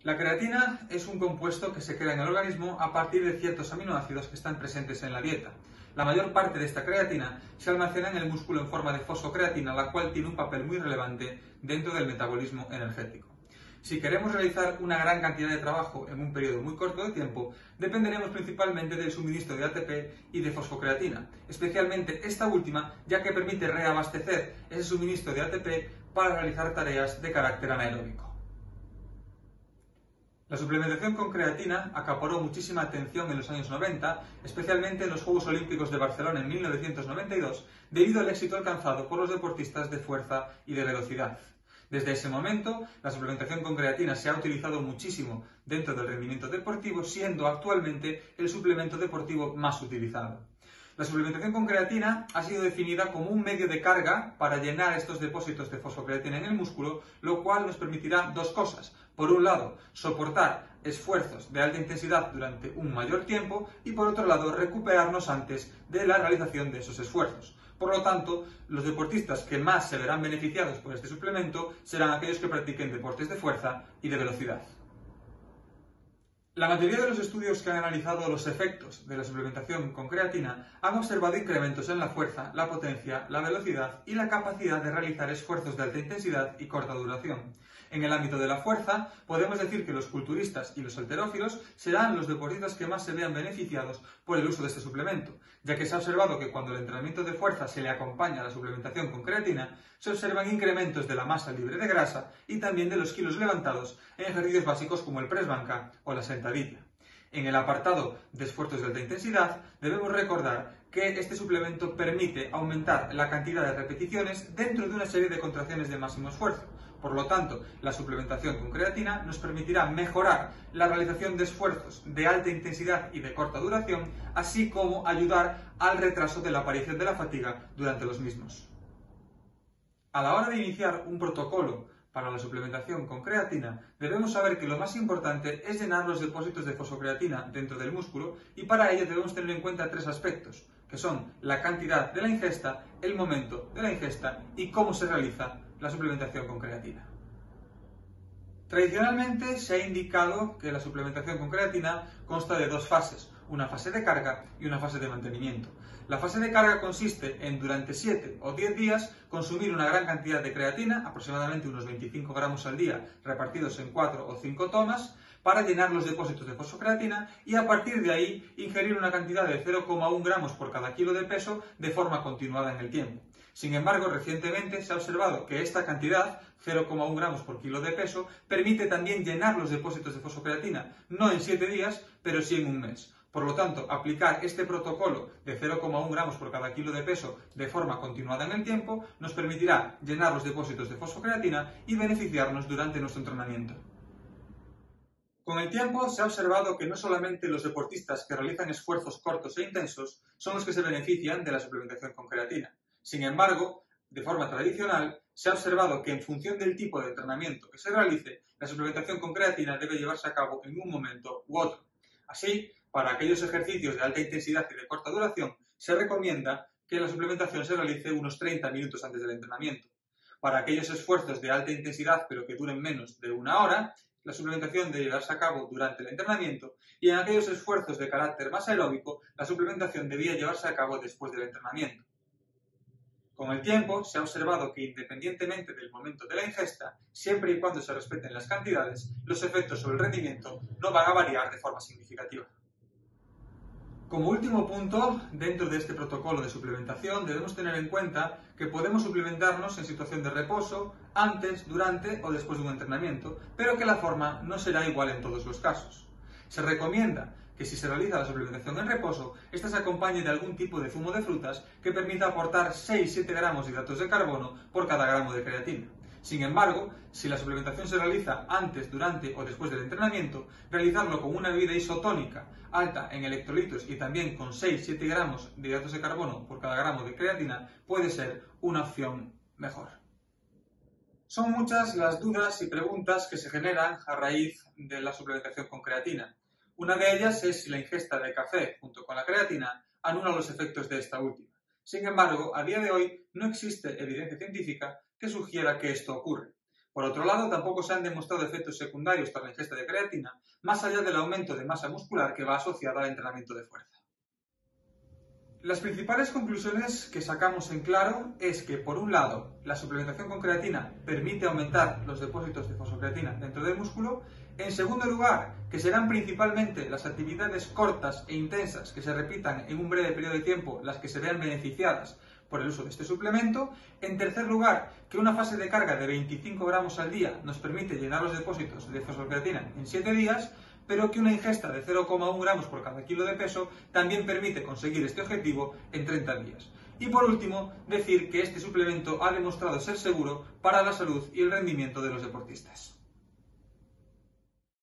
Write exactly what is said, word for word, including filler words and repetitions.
La creatina es un compuesto que se crea en el organismo a partir de ciertos aminoácidos que están presentes en la dieta. La mayor parte de esta creatina se almacena en el músculo en forma de fosfocreatina, la cual tiene un papel muy relevante dentro del metabolismo energético. Si queremos realizar una gran cantidad de trabajo en un periodo muy corto de tiempo, dependeremos principalmente del suministro de A T P y de fosfocreatina, especialmente esta última, ya que permite reabastecer ese suministro de A T P para realizar tareas de carácter anaeróbico. La suplementación con creatina acaparó muchísima atención en los años noventa, especialmente en los Juegos Olímpicos de Barcelona en mil novecientos noventa y dos, debido al éxito alcanzado por los deportistas de fuerza y de velocidad. Desde ese momento, la suplementación con creatina se ha utilizado muchísimo dentro del rendimiento deportivo, siendo actualmente el suplemento deportivo más utilizado. La suplementación con creatina ha sido definida como un medio de carga para llenar estos depósitos de fosfocreatina en el músculo, lo cual nos permitirá dos cosas. Por un lado, soportar esfuerzos de alta intensidad durante un mayor tiempo y por otro lado, recuperarnos antes de la realización de esos esfuerzos. Por lo tanto, los deportistas que más se verán beneficiados por este suplemento serán aquellos que practiquen deportes de fuerza y de velocidad. La mayoría de los estudios que han analizado los efectos de la suplementación con creatina han observado incrementos en la fuerza, la potencia, la velocidad y la capacidad de realizar esfuerzos de alta intensidad y corta duración. En el ámbito de la fuerza, podemos decir que los culturistas y los halterófilos serán los deportistas que más se vean beneficiados por el uso de este suplemento, ya que se ha observado que cuando el entrenamiento de fuerza se le acompaña a la suplementación con creatina, se observan incrementos de la masa libre de grasa y también de los kilos levantados en ejercicios básicos como el press banca o la sentadilla. En el apartado de esfuerzos de alta intensidad, debemos recordar que este suplemento permite aumentar la cantidad de repeticiones dentro de una serie de contracciones de máximo esfuerzo. Por lo tanto, la suplementación con creatina nos permitirá mejorar la realización de esfuerzos de alta intensidad y de corta duración, así como ayudar al retraso de la aparición de la fatiga durante los mismos. A la hora de iniciar un protocolo para la suplementación con creatina, debemos saber que lo más importante es llenar los depósitos de fosfocreatina dentro del músculo y para ello debemos tener en cuenta tres aspectos, que son la cantidad de la ingesta, el momento de la ingesta y cómo se realiza la suplementación con creatina. Tradicionalmente se ha indicado que la suplementación con creatina consta de dos fases, una fase de carga y una fase de mantenimiento. La fase de carga consiste en durante siete o diez días consumir una gran cantidad de creatina, aproximadamente unos veinticinco gramos al día repartidos en cuatro o cinco tomas, para llenar los depósitos de fosfocreatina y a partir de ahí ingerir una cantidad de cero coma uno gramos por cada kilo de peso de forma continuada en el tiempo. Sin embargo, recientemente se ha observado que esta cantidad, cero coma uno gramos por kilo de peso, permite también llenar los depósitos de fosfocreatina, no en siete días, pero sí en un mes. Por lo tanto, aplicar este protocolo de cero coma uno gramos por cada kilo de peso de forma continuada en el tiempo nos permitirá llenar los depósitos de fosfocreatina y beneficiarnos durante nuestro entrenamiento. Con el tiempo se ha observado que no solamente los deportistas que realizan esfuerzos cortos e intensos son los que se benefician de la suplementación con creatina. Sin embargo, de forma tradicional, se ha observado que en función del tipo de entrenamiento que se realice, la suplementación con creatina debe llevarse a cabo en un momento u otro. Así, para aquellos ejercicios de alta intensidad y de corta duración, se recomienda que la suplementación se realice unos treinta minutos antes del entrenamiento. Para aquellos esfuerzos de alta intensidad pero que duren menos de una hora, la suplementación debe llevarse a cabo durante el entrenamiento y en aquellos esfuerzos de carácter más aeróbico, la suplementación debía llevarse a cabo después del entrenamiento. Con el tiempo se ha observado que independientemente del momento de la ingesta, siempre y cuando se respeten las cantidades, los efectos sobre el rendimiento no van a variar de forma significativa. Como último punto, dentro de este protocolo de suplementación debemos tener en cuenta que podemos suplementarnos en situación de reposo, antes, durante o después de un entrenamiento, pero que la forma no será igual en todos los casos. Se recomienda que si se realiza la suplementación en reposo, ésta se acompañe de algún tipo de zumo de frutas que permita aportar seis a siete gramos de hidratos de carbono por cada gramo de creatina. Sin embargo, si la suplementación se realiza antes, durante o después del entrenamiento, realizarlo con una bebida isotónica alta en electrolitos y también con seis a siete gramos de hidratos de carbono por cada gramo de creatina puede ser una opción mejor. Son muchas las dudas y preguntas que se generan a raíz de la suplementación con creatina. Una de ellas es si la ingesta de café junto con la creatina anula los efectos de esta última. Sin embargo, a día de hoy no existe evidencia científica que sugiera que esto ocurre. Por otro lado, tampoco se han demostrado efectos secundarios tras la ingesta de creatina, más allá del aumento de masa muscular que va asociado al entrenamiento de fuerza. Las principales conclusiones que sacamos en claro es que, por un lado, la suplementación con creatina permite aumentar los depósitos de fosfocreatina dentro del músculo. En segundo lugar, que serán principalmente las actividades cortas e intensas que se repitan en un breve periodo de tiempo las que se vean beneficiadas por el uso de este suplemento. En tercer lugar, que una fase de carga de veinticinco gramos al día nos permite llenar los depósitos de fosfocreatina en siete días, pero que una ingesta de cero coma uno gramos por cada kilo de peso también permite conseguir este objetivo en treinta días. Y por último, decir que este suplemento ha demostrado ser seguro para la salud y el rendimiento de los deportistas.